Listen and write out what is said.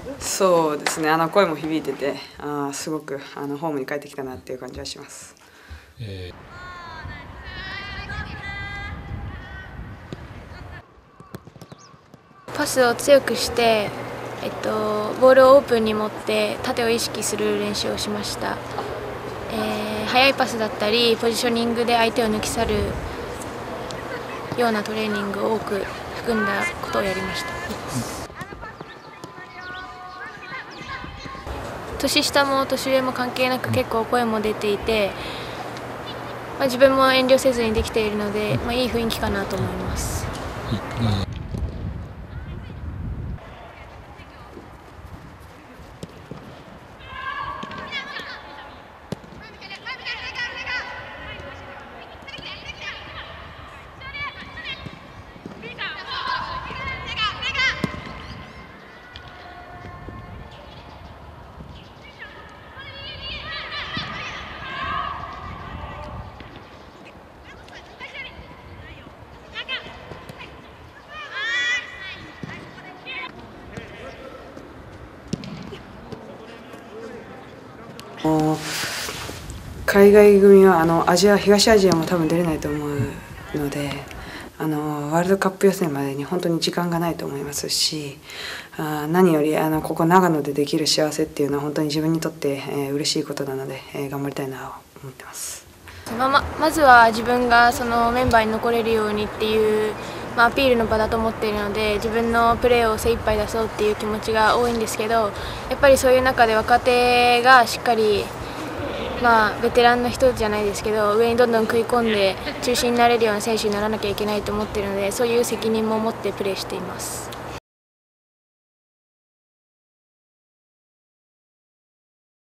そうですね、声も響いてて、すごくホームに帰ってきたなっていう感じはします。 パスを強くして、ボールをオープンに持って縦を意識する練習をしました。速いパスだったりポジショニングで相手を抜き去るようなトレーニングを多く含んだことをやりました。年下も年上も関係なく結構声も出ていて、自分も遠慮せずにできているので、いい雰囲気かなと思います。 海外組は東アジアも多分出れないと思うので、ワールドカップ予選までに本当に時間がないと思いますし、何よりここ長野でできる幸せっていうのは本当に自分にとって、嬉しいことなので、頑張りたいなと思ってます。 まずは自分がそのメンバーに残れるようにっていう、アピールの場だと思っているので、自分のプレーを精一杯出そうっていう気持ちが多いんですけど、やっぱりそういう中で若手がしっかり、ベテランの人じゃないですけど、上にどんどん食い込んで中心になれるような選手にならなきゃいけないと思っているので、そういう責任も持ってプレーしています。